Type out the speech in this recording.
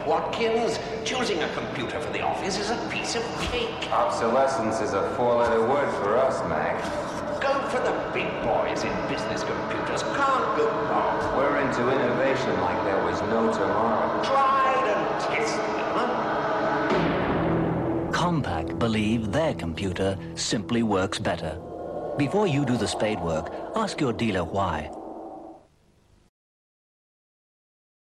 Watkins. Choosing a computer for the office is a piece of cake. Obsolescence is a four-letter word for us, Mac. Go for the big boys in business computers. Can't go wrong. We're into innovation like there was no tomorrow. Tried and tested, huh? Compaq believe their computer simply works better. Before you do the spade work, ask your dealer why.